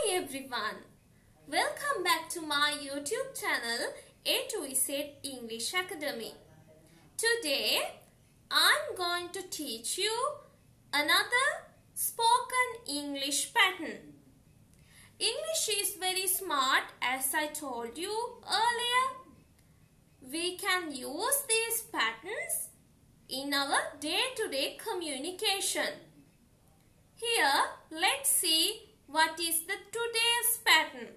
everyone, welcome back to my YouTube channel A to Z English Academy. Today I'm going to teach you another spoken English pattern. English is very smart, as I told you earlier. We can use these patterns in our day-to-day communication. Here, let's see what is the today's pattern.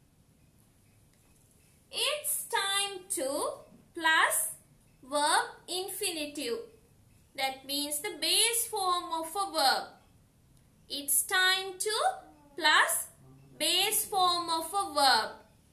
It's time to plus verb infinitive. That means the base form of a verb. It's time to plus base form of a verb.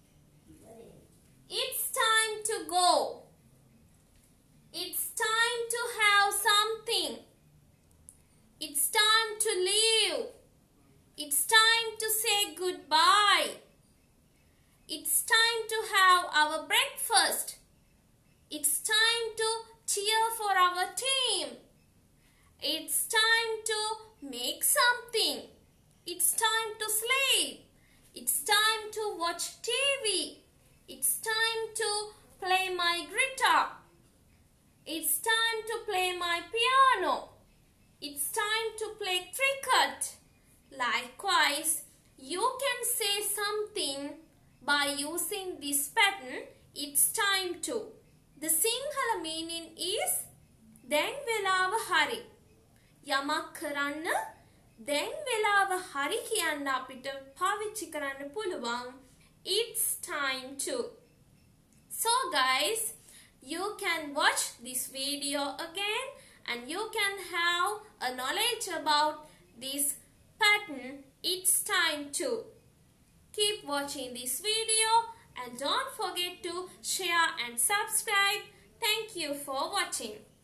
It's time to go. It's time to have something. It's time to leave. It's time to say goodbye. It's time to have our breakfast. It's time to cheer for our team. It's time to make something. It's time to sleep. It's time to watch TV. It's time to play my guitar. It's time to play my piano. It's time to play cricket. Likewise, you can say something by using this pattern, it's time to. The Sinhala meaning is දැන් වෙලාව හරි. යමක් කරන්න දැන් වෙලාව හරි කියන්න අපිට පාවිච්චි කරන්න පුළුවන්. It's time to. So guys, you can watch this video again and you can have a knowledge about this pattern. It's time to. Keep watching this video and don't forget to share and subscribe. Thank you for watching.